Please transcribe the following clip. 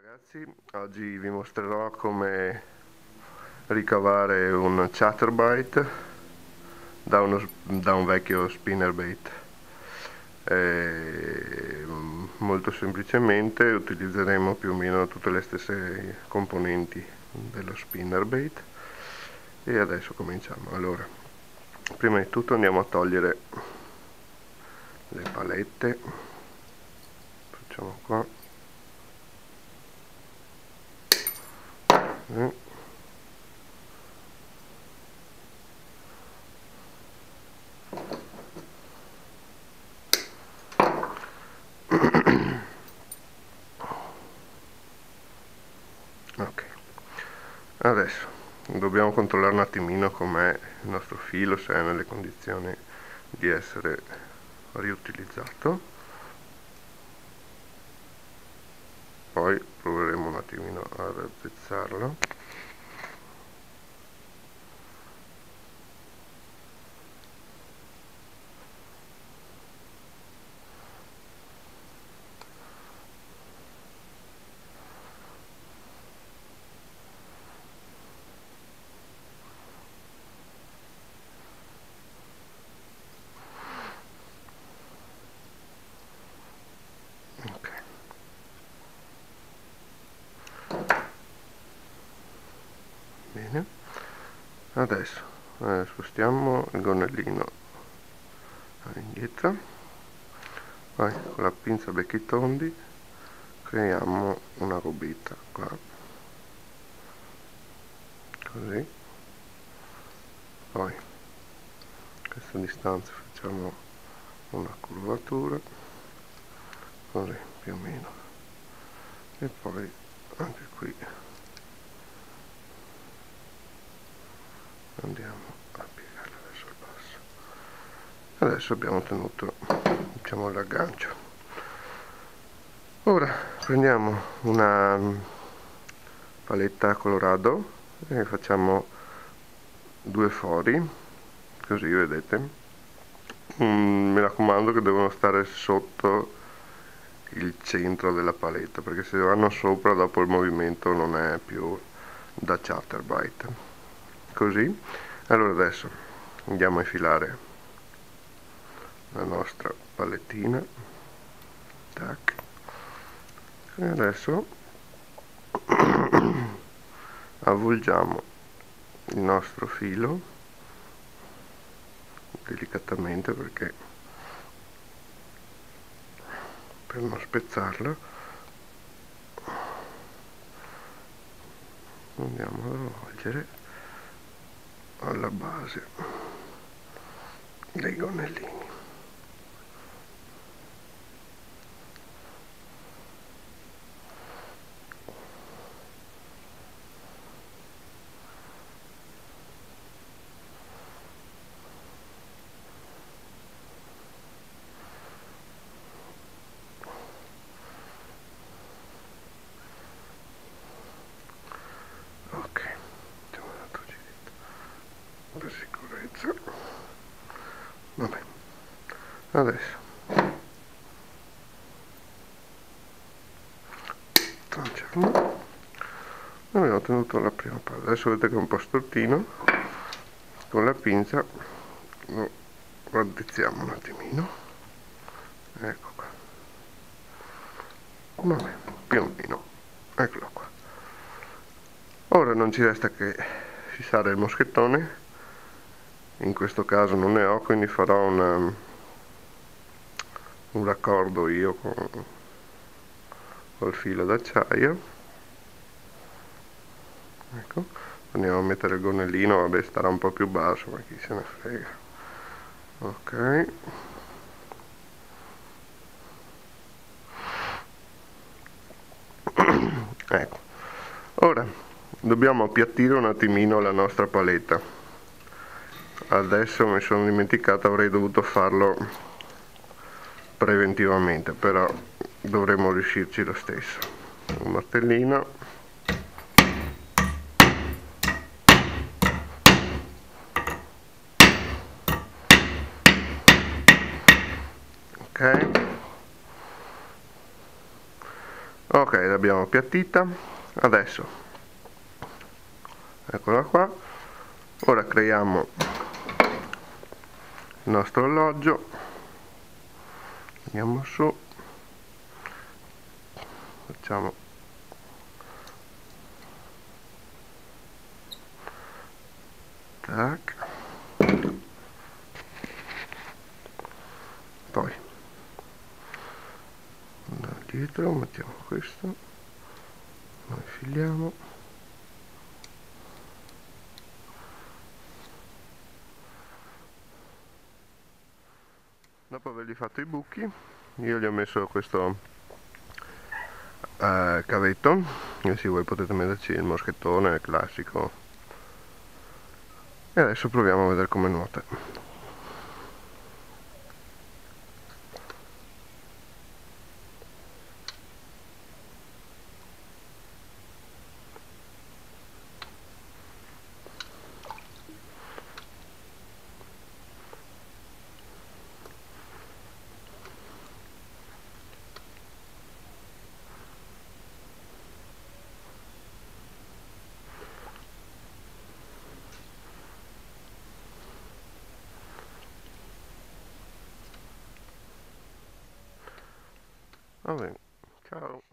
Ragazzi, oggi vi mostrerò come ricavare un chatterbait da un vecchio spinnerbait. Molto semplicemente utilizzeremo più o meno tutte le stesse componenti dello spinnerbait e adesso cominciamo. Allora, prima di tutto andiamo a togliere le palette, facciamo qua. Ok, adesso dobbiamo controllare un attimino com'è il nostro filo, se è nelle condizioni di essere riutilizzato. Poi proveremo un attimino a razzezzarlo. Ok. Bene, adesso spostiamo il gonnellino indietro, poi con la pinza becchi tondi creiamo una gobita qua, così, poi a questa distanza facciamo una curvatura, così più o meno, e poi anche qui andiamo a piegarla verso il basso. Adesso abbiamo ottenuto, diciamo, l'aggancio. Ora prendiamo una paletta colorado e facciamo due fori, così vedete. Mi raccomando che devono stare sotto il centro della paletta, perché se vanno sopra dopo il movimento non è più da chatterbait. Così, allora adesso andiamo a infilare la nostra palettina, tac, e adesso avvolgiamo il nostro filo delicatamente, perché per non spezzarlo andiamo ad avvolgere alla base dei gonnellini. Ok, facciamo un altro giretto per sicurezza. Vabbè, adesso tranciamo. Abbiamo ottenuto la prima parte. Adesso vedete che è un po' stortino, con la pinza lo raddrizziamo un attimino, ecco qua. Vabbè, più o meno, eccolo qua. Ora non ci resta che fissare il moschettone. In questo caso non ne ho, quindi farò un raccordo io col filo d'acciaio. Ecco, andiamo a mettere il gonnellino, vabbè, starà un po' più basso, ma chi se ne frega. Ok, ecco, ora dobbiamo appiattire un attimino la nostra paletta. Adesso mi sono dimenticato, avrei dovuto farlo preventivamente, però dovremo riuscirci lo stesso. Un martellino, ok, Ok, l'abbiamo appiattita. Adesso, eccola qua, ora creiamo il nostro orologio, andiamo su, facciamo tac, poi da dietro mettiamo questo, lo infiliamo, dopo avergli fatto i buchi io gli ho messo questo cavetto, e se voi potete metterci il moschettone classico, e adesso proviamo a vedere come nuota. Va bene, ciao.